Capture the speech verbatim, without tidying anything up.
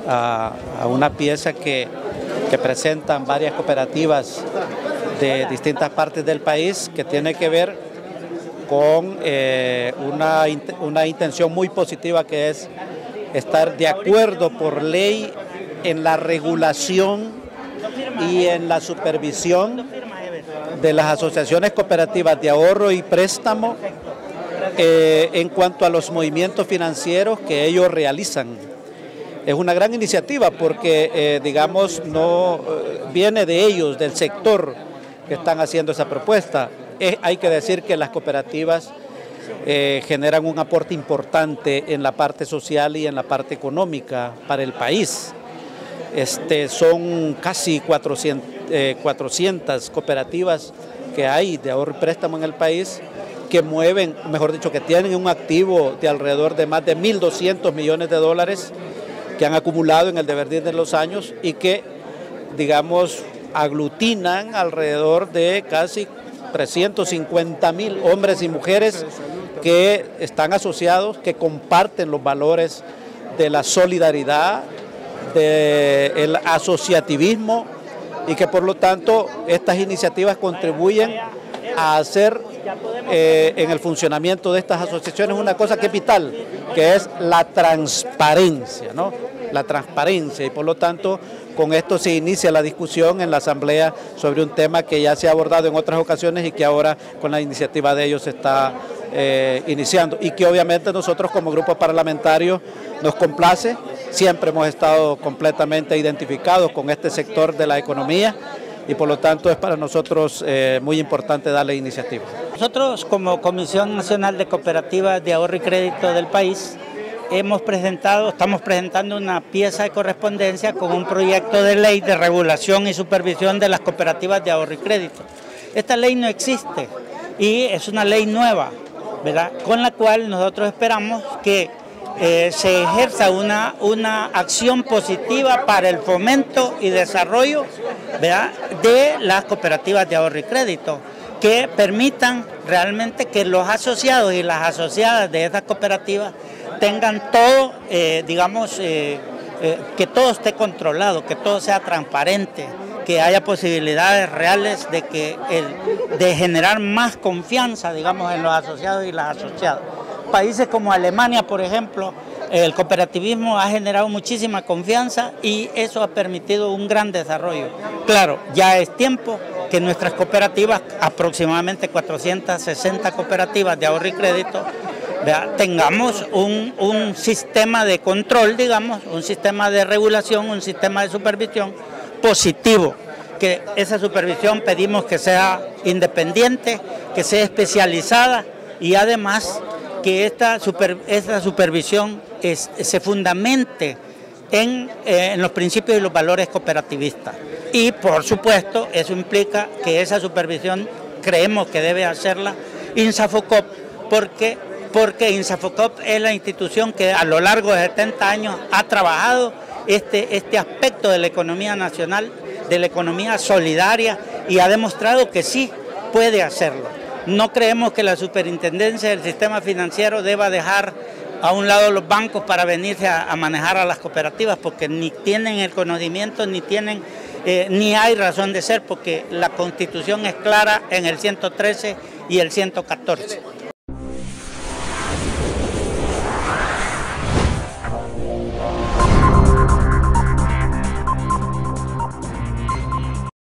a, a una pieza que, que presentan varias cooperativas de distintas partes del país, que tiene que ver con eh, una, una intención muy positiva, que es estar de acuerdo por ley en la regulación y en la supervisión de las asociaciones cooperativas de ahorro y préstamo eh, en cuanto a los movimientos financieros que ellos realizan. Es una gran iniciativa porque, eh, digamos, no eh, viene de ellos, del sector que están haciendo esa propuesta. Eh, hay que decir que las cooperativas eh, generan un aporte importante en la parte social y en la parte económica para el país. Este, son casi cuatrocientas, eh, cuatrocientas cooperativas que hay de ahorro y préstamo en el país, que mueven, mejor dicho, que tienen un activo de alrededor de más de mil doscientos millones de dólares que han acumulado en el devenir de los años y que, digamos, aglutinan alrededor de casi trescientos cincuenta mil hombres y mujeres que están asociados, que comparten los valores de la solidaridad, del asociativismo, y que por lo tanto estas iniciativas contribuyen a hacer eh, en el funcionamiento de estas asociaciones una cosa que es vital, que es la transparencia, ¿no? La transparencia, y por lo tanto con esto se inicia la discusión en la Asamblea sobre un tema que ya se ha abordado en otras ocasiones y que ahora con la iniciativa de ellos se está eh, iniciando, y que obviamente nosotros como grupo parlamentario nos complace. Siempre hemos estado completamente identificados con este sector de la economía y por lo tanto es para nosotros eh, muy importante darle iniciativa. Nosotros como Comisión Nacional de Cooperativas de Ahorro y Crédito del país hemos presentado, estamos presentando una pieza de correspondencia con un proyecto de ley de regulación y supervisión de las cooperativas de ahorro y crédito. Esta ley no existe y es una ley nueva, ¿verdad?, con la cual nosotros esperamos que Eh, se ejerza una, una acción positiva para el fomento y desarrollo, ¿verdad?, de las cooperativas de ahorro y crédito, que permitan realmente que los asociados y las asociadas de esas cooperativas tengan todo, eh, digamos, eh, eh, que todo esté controlado, que todo sea transparente, que haya posibilidades reales de, que el, de generar más confianza, digamos, en los asociados y las asociadas. Países como Alemania, por ejemplo, el cooperativismo ha generado muchísima confianza y eso ha permitido un gran desarrollo. Claro, ya es tiempo que nuestras cooperativas, aproximadamente cuatrocientas sesenta cooperativas de ahorro y crédito, ¿verdad?, tengamos un, un sistema de control, digamos, un sistema de regulación, un sistema de supervisión positivo, que esa supervisión pedimos que sea independiente, que sea especializada y además que esta, super, esta supervisión es, se fundamente en, eh, en los principios y los valores cooperativistas. Y por supuesto eso implica que esa supervisión creemos que debe hacerla INSAFOCOP, porque, porque INSAFOCOP es la institución que a lo largo de setenta años ha trabajado este, este aspecto de la economía nacional, de la economía solidaria, y ha demostrado que sí puede hacerlo. No creemos que la superintendencia del sistema financiero deba dejar a un lado los bancos para venirse a, a manejar a las cooperativas, porque ni tienen el conocimiento, ni tienen, eh, ni hay razón de ser, porque la Constitución es clara en el ciento trece y el ciento catorce.